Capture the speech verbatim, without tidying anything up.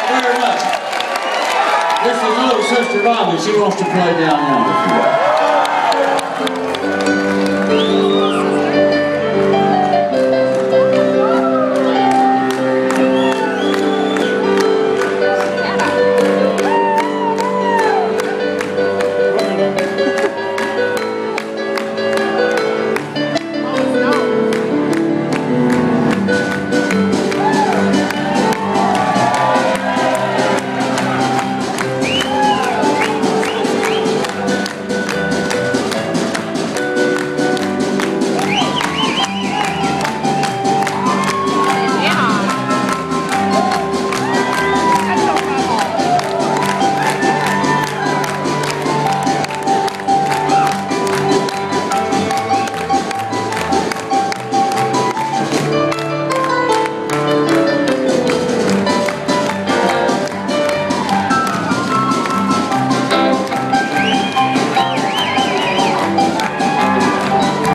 very much. This is little sister Bobby. She wants to play down yonder.